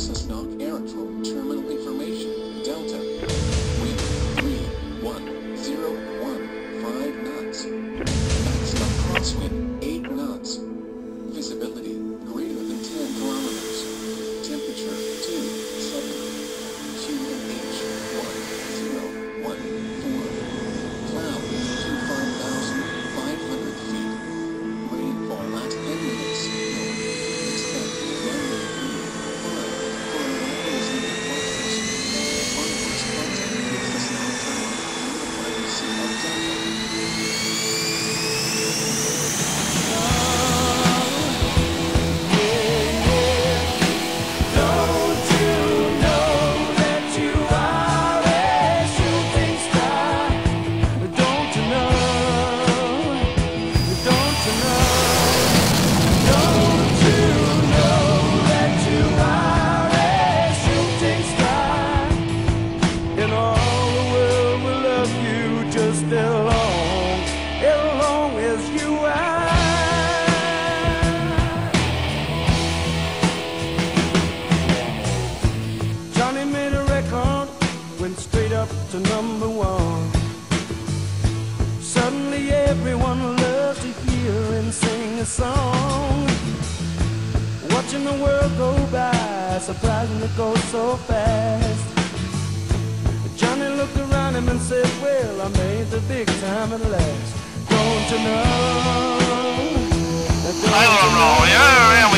Cessnock Aerodrome Terminal Information, Delta. Wind 31,015 knots. Maximum crosswind 8 knots. Visibility greater than 10 kilometers. Temperature 27. QNH 1014. Cloud 25,500 feet. Rainfall at 10 minutes. Expect runway 35 for arrivals and departures. Onwards contact with Cessnock Tower and the privacy of Delta. Went straight up to number one. Suddenly everyone loves to hear him sing a song. Watching the world go by, surprising it goes so fast. Johnny looked around him and said, well, I made the big time at last. Don't you know? I don't know. Yeah,